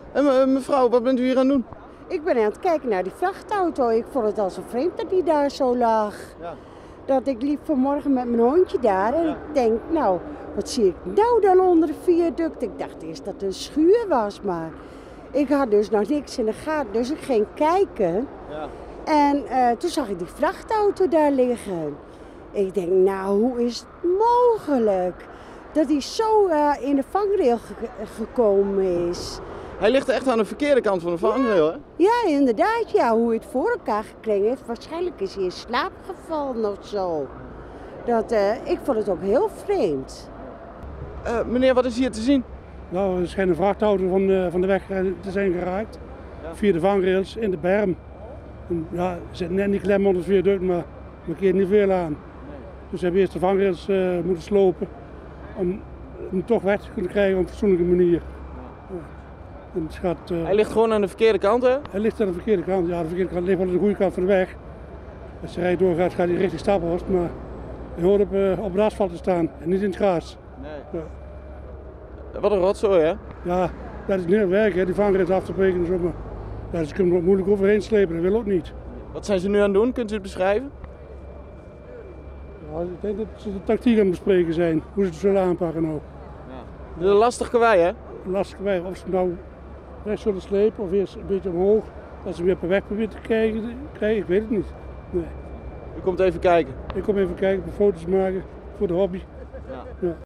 En mevrouw, wat bent u hier aan het doen? Ik ben aan het kijken naar die vrachtauto. Ik vond het al zo vreemd dat die daar zo lag. Ja. Dat ik liep vanmorgen met mijn hondje daar en ik denk, nou, wat zie ik nou dan onder de viaduct? Ik dacht eerst dat het een schuur was, maar ik had dus nog niks in de gaten. Dus ik ging kijken Ja. en toen zag ik die vrachtauto daar liggen. Ik denk, nou, hoe is het mogelijk dat hij zo in de vangrail gekomen is? Hij ligt echt aan de verkeerde kant van de vangrail, hè? Ja, inderdaad. Ja, hoe hij het voor elkaar gekregen heeft. Waarschijnlijk is hij in slaap gevallen of zo. Ik vond het ook heel vreemd. Meneer, wat is hier te zien? Nou, er schijnt een vrachtauto van de weg te zijn geraakt. Ja. Via de vangrails in de berm. En, ja, er zit net niet klem onder het viaduct, maar er keert niet veel aan. Dus we hebben eerst de vangrails moeten slopen om hem toch weg te kunnen krijgen op een fatsoenlijke manier. En het gaat, Hij ligt gewoon aan de verkeerde kant, hè? hij ligt aan de verkeerde kant. Ja, de verkeerde kant ligt wel aan de goede kant van de weg. Als de rij doorgaat, gaat hij richting Staphorst, maar hij hoort op het asfalt te staan en niet in het gras. Nee. Ja. Wat een rotzooi, hè? Ja, dat is niet het werk, hè, die vangrails af te breken en zo, maar ja, ze kunnen er ook moeilijk overheen slepen, dat wil ook niet. Wat zijn ze nu aan het doen? Kunt u het beschrijven? Ja, ik denk dat ze de tactiek aan het bespreken zijn, hoe ze het zullen aanpakken ook. Dit is een lastig karwei, hè? Lastig wij of ze nou recht zullen slepen of eerst een beetje omhoog, dat ze weer per weg proberen te krijgen, ik weet het niet. Nee. U komt even kijken. Ik kom even kijken, foto's maken voor de hobby. Ja. Ja.